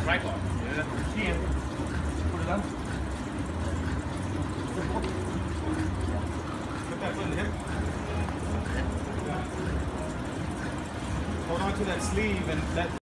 tripod. Yeah, you can. Put it on. Put that foot in the hip. Hold on to that sleeve and let